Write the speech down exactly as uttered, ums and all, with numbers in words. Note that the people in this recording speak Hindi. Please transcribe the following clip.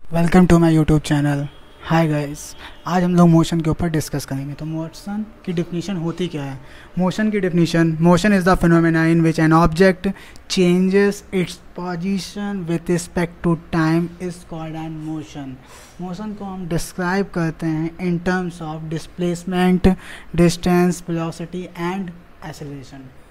Welcome to my YouTube channel. Hi guys, आज हम लोग मोशन के ऊपर डिस्कस करेंगे। तो मोशन की डिफिनीशन होती क्या है? मोशन की definition, motion is the phenomena in which an object changes its position with respect to time is called an motion. Motion को हम डिस्क्राइब करते हैं in terms of displacement, distance, velocity and acceleration.